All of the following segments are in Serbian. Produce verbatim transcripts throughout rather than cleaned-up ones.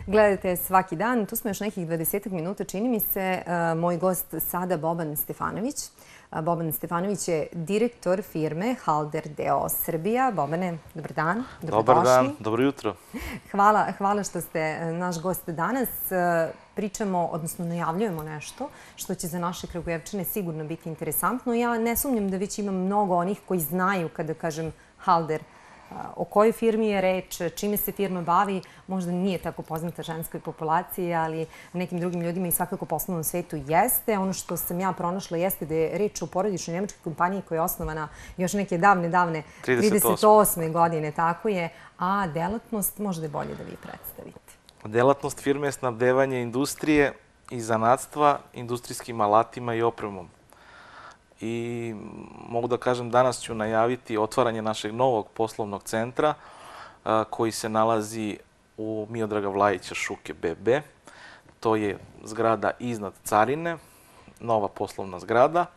gledate svaki dan. Tu smo još nekih dvadesetak minuta, čini mi se. Moj gost sada Boban Stefanović. Boban Stefanović je direktor firme Halder d o o Srbija. Bobane, dobar dan. Dobar dan, dobro jutro. Hvala, hvala što ste naš gost danas. Pričamo, odnosno najavljujemo nešto što će za naše Kragujevčane sigurno biti interesantno. Ja ne sumnjam da već ima mnogo onih koji znaju kada kažem Halder o kojoj firmi je reč, čime se firma bavi. Možda nije tako poznata ženskoj populaciji, ali nekim drugim ljudima i svakako poslovnom svetu jeste. Ono što sam ja pronašla jeste da je reč o porodičnoj nemačkoj kompaniji koja je osnovana još neke davne, davne trideset osme godine, tako je, a delatnost možda je bolje da vi predstavite. Delatnost firme je snabdevanje industrije i zanatstva industrijskim alatima i opremom. I mogu da kažem, danas ću najaviti otvaranje našeg novog poslovnog centra koji se nalazi u Miodraga Vlajića Šuke be be. To je zgrada iznad Carine, nova poslovna zgrada.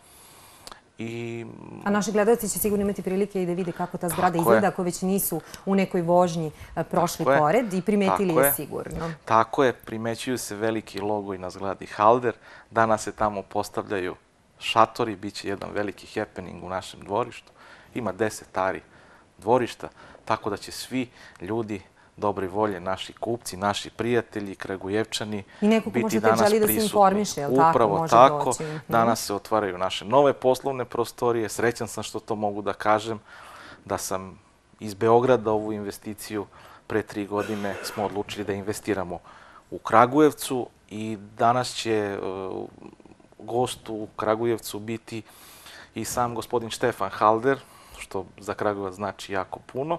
A naši gledalci će sigurno imati prilike i da vide kako ta zgrada izgleda ako već nisu u nekoj vožnji prošli pored i primetili je sigurno. Tako je, primećuju se veliki logo i na zgradi Halder. Danas se tamo postavljaju šatori, bit će jedan veliki happening u našem dvorištu. Ima deset ari dvorišta, tako da će svi ljudi dobre volje, naši kupci, naši prijatelji, Kragujevčani, biti danas prisutni. Upravo tako. Danas se otvaraju naše nove poslovne prostorije. Srećan sam što to mogu da kažem, da sam iz Beograda ovu investiciju pre tri godine smo odlučili da investiramo u Kragujevcu i danas će gost u Kragujevcu biti i sam gospodin Štefan Halder, što za Kragujevac znači jako puno,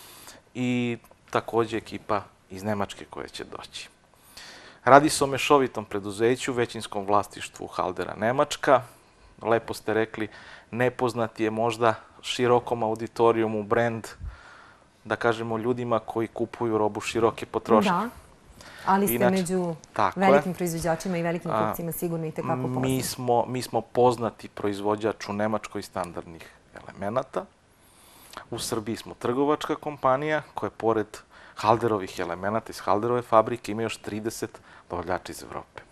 i također ekipa iz Nemačke koja će doći. Radi se o mešovitom preduzeću, većinskom vlasništvu Haldera Nemačka. Lepo ste rekli, nepoznati je možda širokom auditorijumu brend, da kažemo ljudima koji kupuju robu široke potrošnje. Da, ali ste među velikim proizvođačima i velikim kupcima sigurno i tekako poznati. Mi smo poznati proizvođač u Nemačkoj standardnih elemenata. U Srbiji smo trgovačka kompanija koja pored Halderovih elemenata iz Halderove fabrike ima još trideset dobavljača iz Evrope.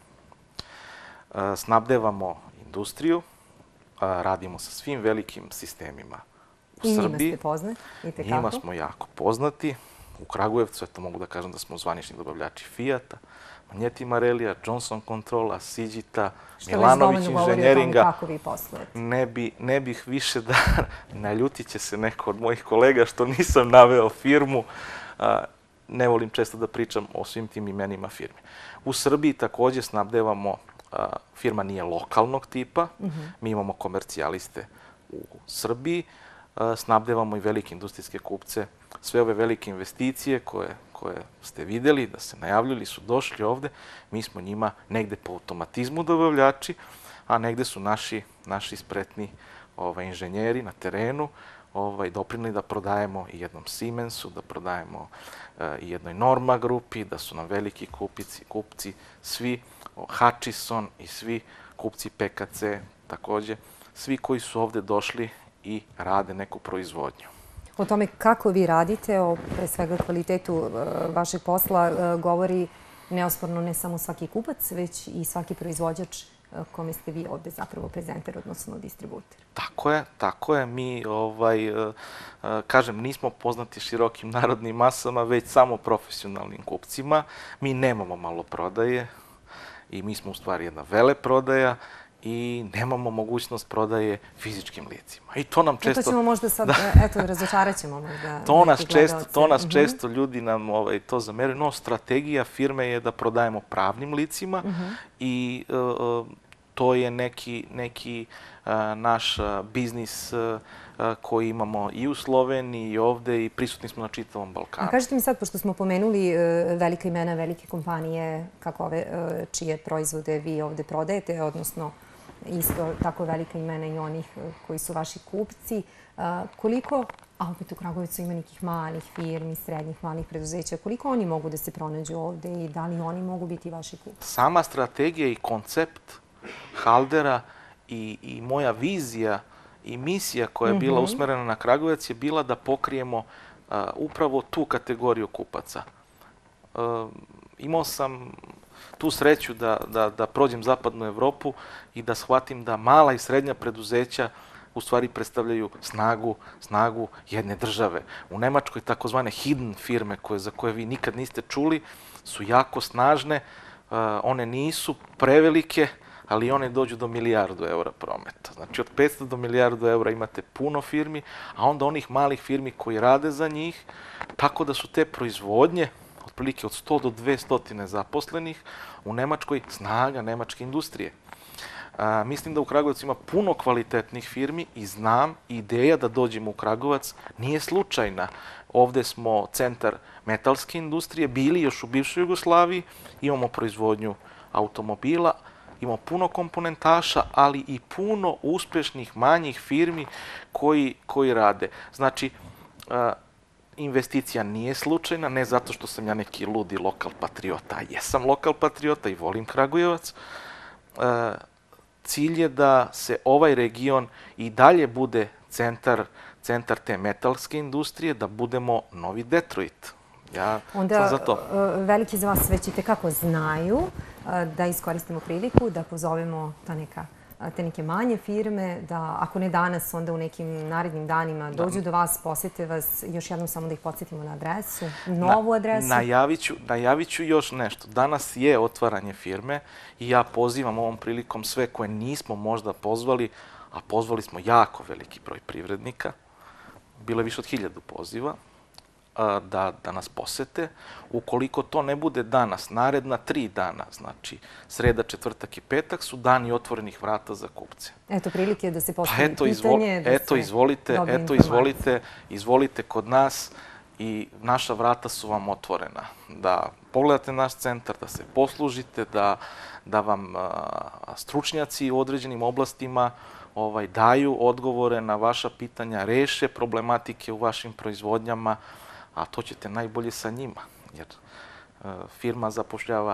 Snabdevamo industriju, radimo sa svim velikim sistemima u Srbiji. I njima ste poznati? Njima smo jako poznati. U Kragujevcu, eto mogu da kažem da smo zvanični dobavljači Fijata, Magneti Marelija, Johnson Controla, Siđita, Milanović inženjeringa. Ne bih više da naljutit će se neko od mojih kolega što nisam naveo firmu. Ne volim često da pričam o svim tim imenima firme. U Srbiji također snabdevamo, firma nije lokalnog tipa, mi imamo komercijaliste u Srbiji, snabdevamo i velike industrijske kupce. Sve ove velike investicije koje ste vidjeli, da se najavljali, su došli ovde. Mi smo njima negde po automatizmu dobavljači, a negde su naši spretni inženjeri na terenu doprineli da prodajemo i jednom Siemensu, da prodajemo i jednoj Norma grupi, da su nam veliki kupci, svi Hutchison i svi kupci pe ka ce također, svi koji su ovde došli i rade neku proizvodnju. O tome kako vi radite, o pre svega kvalitetu vašeg posla, govori neosporno ne samo svaki kupac, već i svaki proizvođač kome ste vi ovde zapravo prezenter, odnosno distributer. Tako je, tako je. Mi, kažem, nismo poznati širokim narodnim masama, već samo profesionalnim kupcima. Mi nemamo malo prodaje i mi smo u stvari jedna veleprodaja i nemamo mogućnost prodaje fizičkim licima. I to nam često... To ćemo možda sad, eto, razočarat ćemo možda. To nas često ljudi nam to zameraju. No, strategija firme je da prodajemo pravnim licima i to je neki naš biznis koji imamo i u Sloveniji i ovde i prisutni smo na čitavom Balkanu. A kažete mi sad, pošto smo pomenuli velike imena, velike kompanije, kako ove, čije proizvode vi ovde prodajete, odnosno isto tako velika imena i onih koji su vaši kupci, koliko, a opet u Kragujevcu ima nekih malih firmi, srednjih, malih preduzeća, koliko oni mogu da se pronađu ovde i da li oni mogu biti vaši kupci? Sama strategija i koncept Haldera i moja vizija i misija koja je bila usmerena na Kragujevac je bila da pokrijemo upravo tu kategoriju kupaca. imao sam tu sreću da, da, da prođem zapadnu Evropu i da shvatim da mala i srednja preduzeća u stvari predstavljaju snagu, snagu jedne države. U Nemačkoj takozvane hidden firme, koje, za koje vi nikad niste čuli, su jako snažne. Uh, one nisu prevelike, ali one dođu do milijardu eura prometa. Znači, od petsto do milijardu eura imate puno firmi, a onda onih malih firmi koji rade za njih, tako da su te proizvodnje, otprilike od sto do dvesta zaposlenih, u Nemačkoj snaga nemačke industrije. A, mislim da u Kragujevcu ima puno kvalitetnih firmi i znam, ideja da dođemo u Kragujevac nije slučajna. Ovde smo centar metalske industrije, bili još u bivšoj Jugoslaviji, imamo proizvodnju automobila, imamo puno komponentaša, ali i puno uspešnih manjih firmi koji, koji rade. Znači, a, investicija nije slučajna, ne zato što sam ja neki ludi lokal patriota, a jesam lokal patriota i volim Kragujevac. A, cilj je da se ovaj region i dalje bude centar, centar te metalske industrije, da budemo novi Detroit. Ja Onda, sam za to. Veliki za vas već i tekako znaju da iskoristimo priliku, da pozovemo ta neka, te neke manje firme, da ako ne danas, onda u nekim narednim danima dođu do vas, posjete vas, još jednom samo da ih podsjetimo na adresu, novu adresu. Najavit ću, najavit ću još nešto. Danas je otvaranje firme i ja pozivam ovom prilikom sve koje nismo možda pozvali, a pozvali smo jako veliki broj privrednika, bilo je više od hiljadu poziva, Da, da nas posete. Ukoliko to ne bude danas, naredna tri dana, znači sreda, četvrtak i petak, su dani otvorenih vrata za kupce. Eto, prilike je da se postavi pa eto, pitanje, izvo, da eto, se izvolite, eto, izvolite, izvolite kod nas i naša vrata su vam otvorena. Da pogledate naš centar, da se poslužite, da, da vam a, stručnjaci u određenim oblastima ovaj, daju odgovore na vaša pitanja, reše problematike u vašim proizvodnjama, a to ćete najbolje sa njima, jer e, firma zapošljava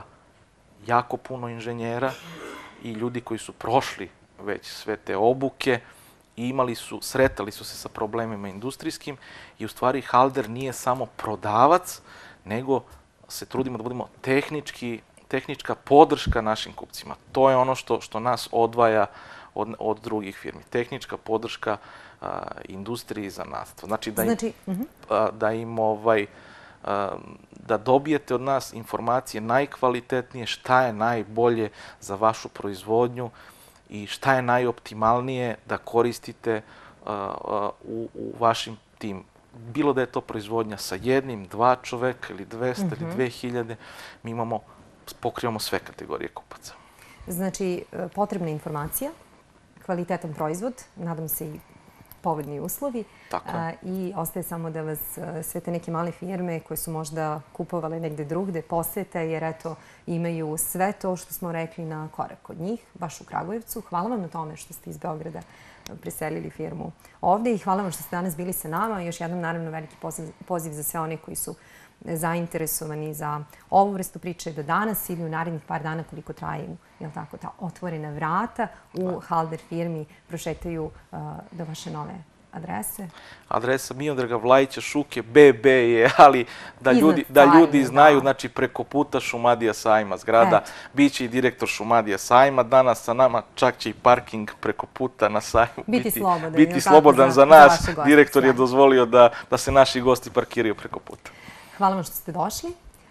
jako puno inženjera i ljudi koji su prošli već sve te obuke i imali su, sretali su se sa problemima industrijskim i u stvari Halder nije samo prodavac, nego se trudimo da budemo tehnički, tehnička podrška našim kupcima. To je ono što, što nas odvaja od, od drugih firmi. Tehnička podrška a, industriji za nastavstvo. Znači, da im, znači, uh-huh. a, da im ovaj, a, da dobijete od nas informacije najkvalitetnije, šta je najbolje za vašu proizvodnju i šta je najoptimalnije da koristite a, a, u, u vašim tim. Bilo da je to proizvodnja sa jednim, dva čoveka ili dvesta uh-huh. ili dve hiljade, mi imamo, pokrivamo sve kategorije kupaca. Znači, potrebna informacija, kvalitetan proizvod, nadam se i povoljni uslovi. A, I ostaje samo da vas sve te neke male firme koje su možda kupovale negde drugde posete, jer eto, imaju sve to što smo rekli na korak od njih, baš u Kragujevcu. Hvala vam na tome što ste iz Beograda preselili firmu ovde i hvala vam što ste danas bili sa nama. Još jednom, naravno, veliki poziv, poziv za sve one koji su zainteresovani za ovu vrstu priče do danas ili u narednih par dana koliko traju, jel tako, ta otvorena vrata u Halder firmi prošetaju uh, do vaše nove adrese. Adresa Miodraga Vlajića Šuke, be be je, ali da ljudi, da ljudi znaju, znači preko puta Šumadija sajma zgrada, bit će i direktor Šumadija sajma danas sa nama, čak će i parking preko puta na sajmu biti slobodan, biti slobodan za nas. Direktor je dozvolio da, da se naši gosti parkiraju preko puta. Hvala vam što ste došli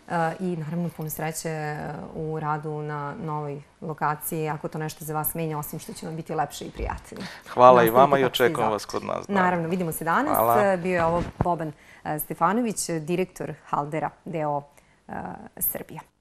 i naravno puno sreće u radu na novoj lokaciji. Ako to nešto za vas menja, osim što će vam biti lepše i prijatnije. Hvala i vama i očekujem vas kod nas. Naravno, vidimo se danas. Hvala. Bio je ovo Boban Stefanović, direktor Haldera, deo Srbija.